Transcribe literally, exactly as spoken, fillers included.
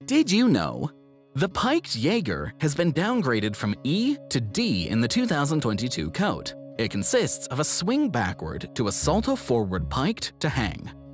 Did you know? The Piked Jaeger has been downgraded from E to D in the two thousand twenty-two code. It consists of a swing backward to a salto forward piked to hang.